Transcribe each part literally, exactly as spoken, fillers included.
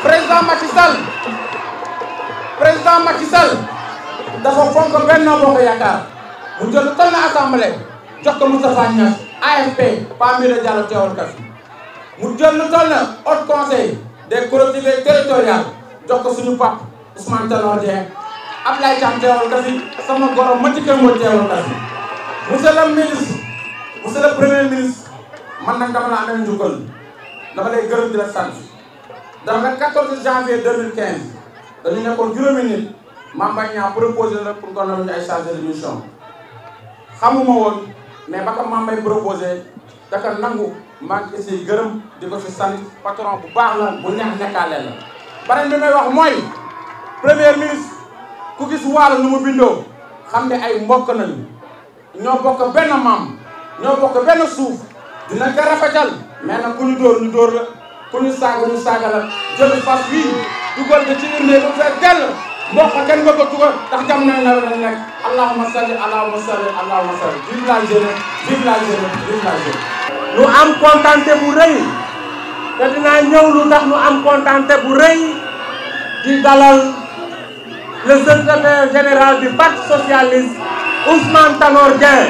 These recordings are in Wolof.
président Macky Sall président Macky Sall dafa fonk Benno Bokk Yaakaar mu jël toll na assemblée jox ko Moustapha Niasse A F P Pa Mbira Diallo teewal ka fi mu jël lu toll na haut conseil des collectivités territoriales jox ko suñu pap Ousmane Tanor Dieng Abdoulaye Thiam teewal ka fi sama goro Madické Mbodj teewal ka fi monsieur le ministre monsieur le premier ministre man nag dama la amee njukkal dama lay gërëm di la sant dans le quatorze janvier deux mille quinze dañu nekkoon juróomi nit Mame Mbaye Niang proposé la pour nga nommer ay chargé de mission xamuma woon mais ba ko Mame Mbaye proposé daka nangu maa ngi si gërëm di ko si sant patron bu baax la bu neex nekkaale la. beneen bi may wax mooy premier ministre ku gis Waalo nu mu bindoo xam ne ay mbokk nañu ñoo bokk benn maam ñoo bokk benn suuf dina ko rafetal mais nag ku ñu dóor ñu dóor la ku ñu saaga ñu saaga la jël fas bii dugal ko ci urne bu fekk dell mbokk kenn nga ko dugal ndax jamono nawet lañ nekk allahumma salli allahumma salli allahumma salli vive la jeunesse vive la jeunesse vive la jeunesse. ñu am kontante bu rëy te dinaa ñëw lu tax ñu am kontante bu rëy di dalal le secrétaire général du parti socialiste Ousmane Tanor Dieng.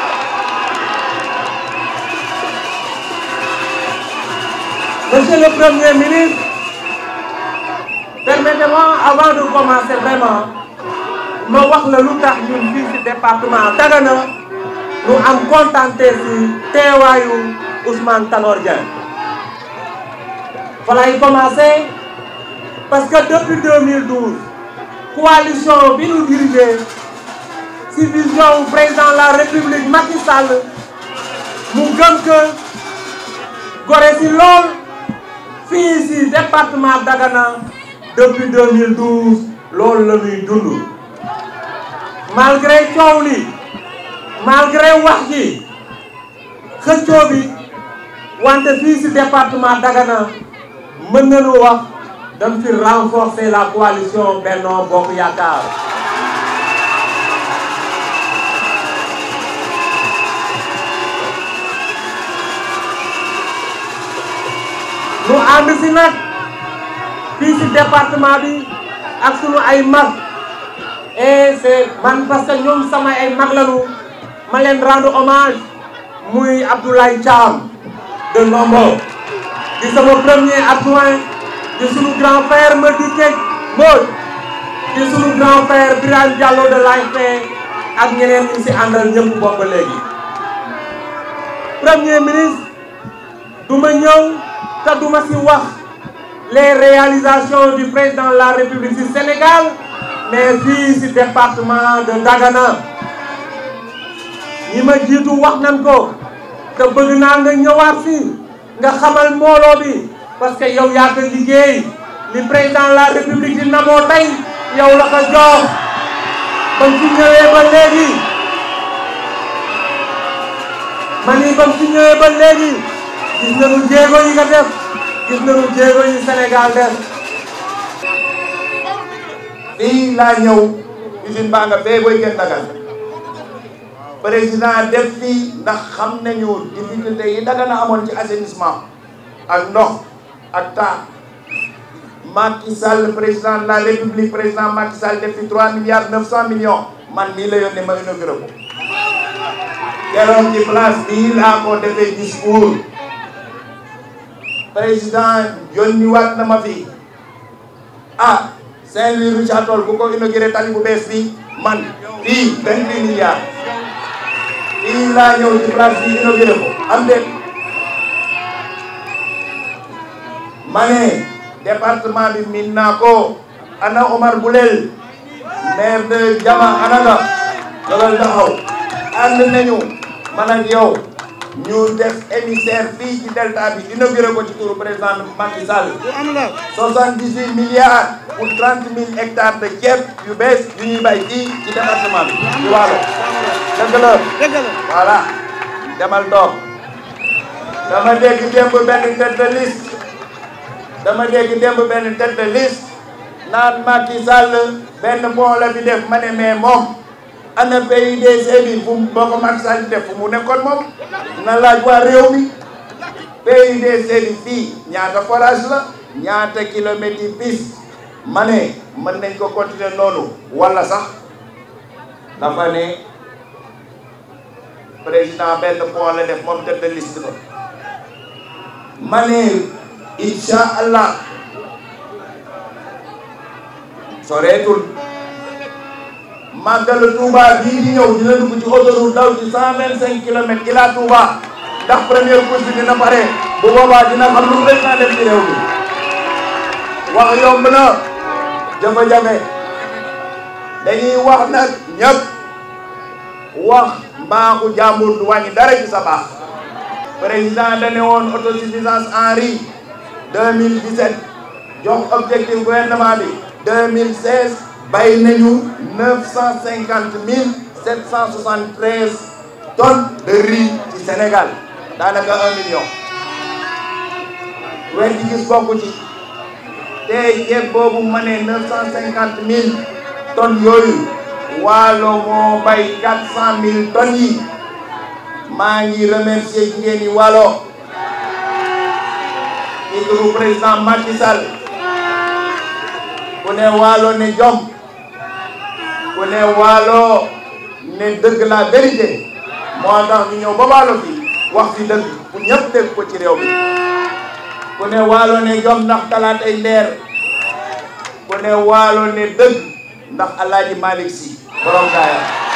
Monsieur le Premier ministre, permettez-moi avant de commencer vraiment ma wax la lu tax ñun fii ci département Dagana ñu am contenté ci teewaayu Ousmane Tanor Dieng. fa lay commencer parce que depuis deux mille douze coalition bi ñu dirigé ci vision président de la République Macky Sall mu gëm que gore ci lool fii ci département Dagana depuis deux mille douze loolu la ñuy dund malgré coow li malgré wax ji xëccoo bi wante fii ci département Dagana mën nañu wax dañ fi renforcer la coalition Benno Bokk Yaakaar. ñu ànd ci nag fii ci département bi ak sunu ay mag et c'est man parce que ñoom sama ay mag lañu ma leen rendre hommage muy Abdoulaye Thiam de Nombo di sama premier adjoint di sunu grand frère Madické Mbodj di sunu grand frère Birane Diallo de l'A F P ak ñeneen ñi ci àndal ñëpp bokk léegi. premier ministre du ma ñëw te du ma ci wax les réalisations du président de la République du Sénégal mais fii ci département de Dagana ñi ma jiitu wax nañ ko te bëgg naa nga ñëwaat ci nga xamal mbooloo bi parce que yow yaa ko liggéey li président de la République di namoo tey yow la ko jox ba mu fi ñëwee ba léegi ma ni ba mu fi ñëwee ba léegi gis nañu jéego yi nga def gis nañu jéego yi Sénégal def. fii laa ñëw usine baa nga fee booy gën Dagana président def fii ndax xam nañu difficulté yi Dagana amoon ci assainissement ak ndox ak taa Macky Sall président de la République président Macky Sall def fi trois milliards neuf cent millions man mii la yónnee ma inauguré ko keroog ci place bii laa ko defee discours président yónni waat na ma fi ah Saint-Louis Richard Toll bu ko inauguré tali bu bees bi man fii vingt-huit milliards fii laa ñëw ci place bi inauguré ko am de ma ne département bi min naa ko ana Omar Boulel maire de Diama ana nga loolu taxaw ànd nañu man ak yow ñu def émissaire fii ci delta bi inauguré ko ci turu président Macky Sall soixante-dix-huit milliards pour trente mille hectares de ceeb yu bees yu ñuy bay fii ci département bi ci Waalo dëgg la voilà demal toog dama dégg démb benn tête de liste dama dégg démb benn tête de liste naan Macky Sall benn pont la fi def ma ne mais moom ana P U D C bi fu boo ko Macky Sall def fu mu nekkoon moom na laaj waa réew mi P U D C bi fii ñaata forage la ñaata kilomètres yi piste ma ne mën nañ ko continuer noonu wala sax dafa ne président benn point la def moom tête de liste ba ma ne incha allah soreetul màggalu Touba bii di ñëw dina dugg ci autoroute daw ci cent vingt cinq kilomètres ila Touba ndax première course bi dina pare bu boobaa dina xam lu président def ci réew mi wax yomb na jafe-jafe dañuy wax nag ñëpp wax mbaaxu jàmbur du wàññi dara ci sa baax président da ne woon autosuffisance en riz deux mille dix-sept jox objectif gouvernement bi deux mille seize bay nañu neuf cent cinquante mille sept cent soixante-treize tonnes de riz ci Sénégal daanaka un million weer gi gis bokku ci tey ceeb boobu ma ne neuf cent cinquante mille tonnes yooyu Waalo moo bay quatre cent mille tonnes yi maa ngi remercier jigéen ñi Waalo ci turu président Macky Sall ku ne Waalo ne jom ku ne Waalo ne dëgg la vérité moo tax ñu ñëw ba Waalo fi wax fi dëgg bu ñëpp dégg ko ci réew mi ku ne Waalo ne jom ndax talaat ay leer ku ne Waalo ne dëgg ndax Alaaji Malick Sy borom gaaya